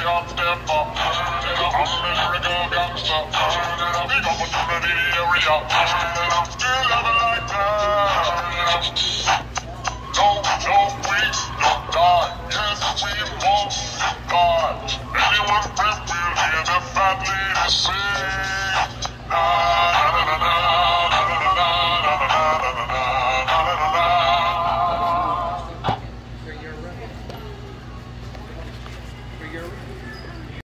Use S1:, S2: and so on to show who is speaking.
S1: up, step up. I'm a lyrical gangster. Big opportunity area. Still love it like that.